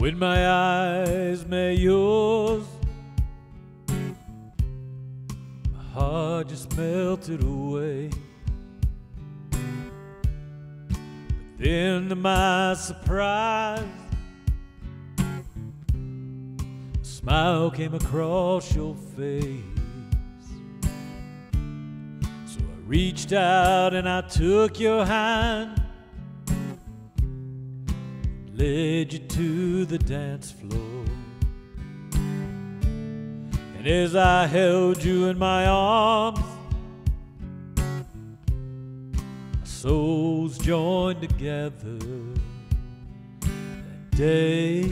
When my eyes met yours, my heart just melted away. But then to my surprise, a smile came across your face. So I reached out and I took your hand, led you to the dance floor. And as I held you in my arms, our souls joined together. That day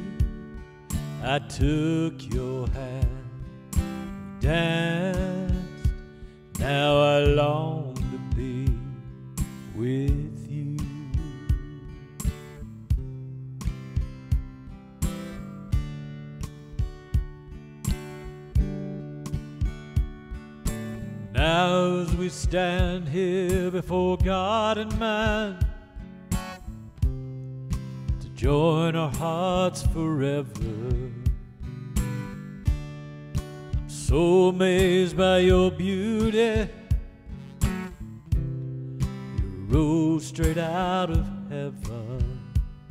I took your hand, we danced. Now I long to be with you. Now as we stand here before God and man, to join our hearts forever, I'm so amazed by your beauty. You rose straight out of heaven.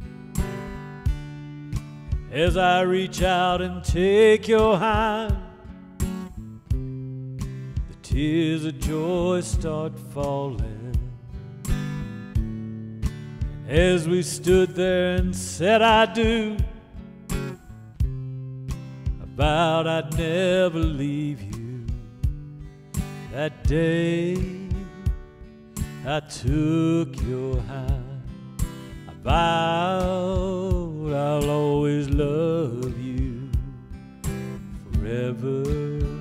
As I reach out and take your hand, tears of joy start falling. And as we stood there and said I do, I vowed I'd never leave you. That day I took your hand, I vowed I'll always love you forever.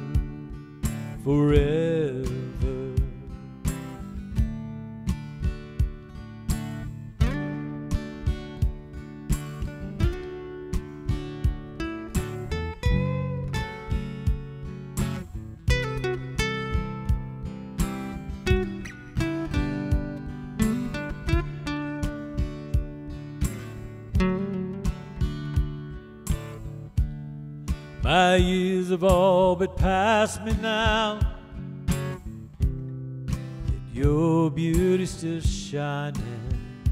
Forever. My years have all but passed me now, yet your beauty's still shining.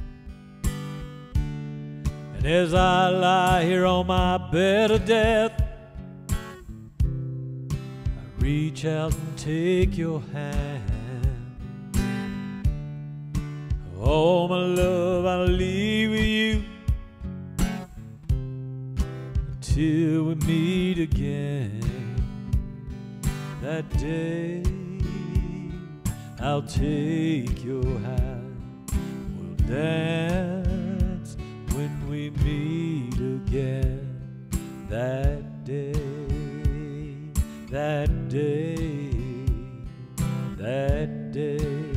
And as I lie here on my bed of death, I reach out and take your hand. Oh, my love, I'll leave with you till we meet again. That day I'll take your hand, we'll dance when we meet again. That day, that day, that day.